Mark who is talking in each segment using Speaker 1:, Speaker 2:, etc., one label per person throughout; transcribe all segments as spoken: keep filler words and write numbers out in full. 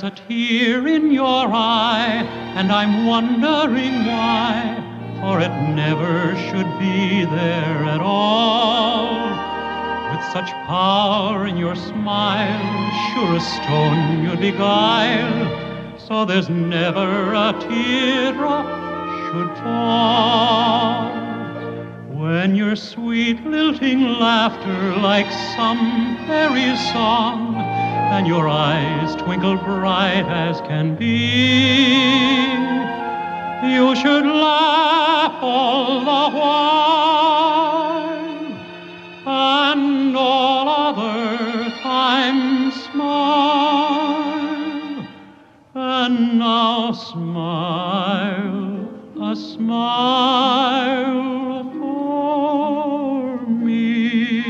Speaker 1: a tear in your eye, and I'm wondering why, for it never should be there at all. With such power in your smile, sure a stone you'd beguile, so there's never a teardrop should fall. When your sweet lilting laughter like some fairy song, and your eyes twinkle bright as can be, you should laugh all the while, and all other times smile. And now smile, a smile for me.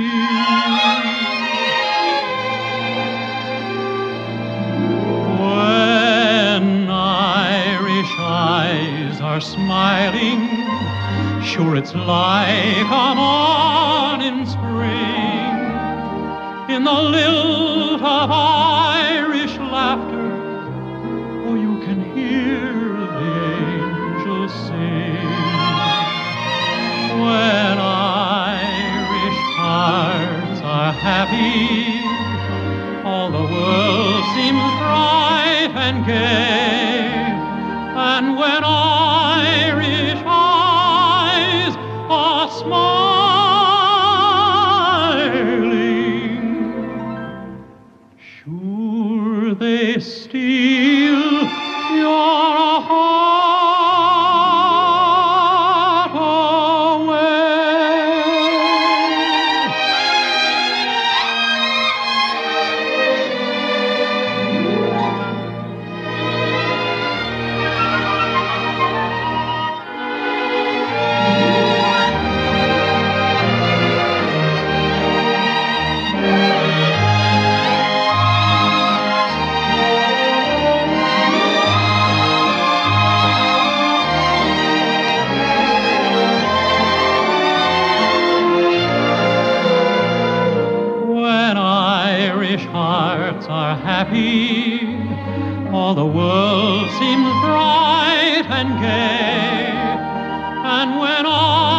Speaker 1: When Irish eyes are smiling, sure it's like a morning spring. In the lilt of Irish laughter, oh, you can hear the angels sing. When Irish hearts are happy, all the world seems bright and gay. And when Irish eyes are smiling, sure they steal your heart away. Hearts are happy, all the world seems bright and gay, and when I